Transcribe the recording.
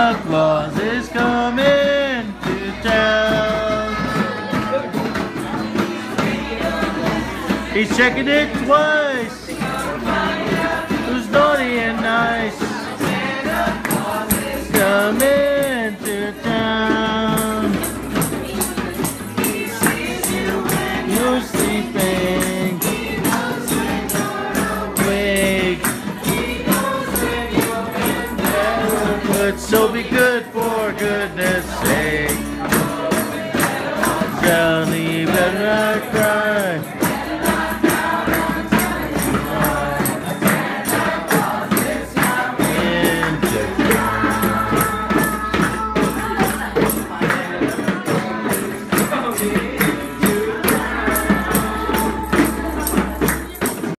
Santa Claus is coming to town. He's checking it twice. Who's naughty and nice? Coming to town. You're sleeping. Wake. So be good for goodness sake. Johnny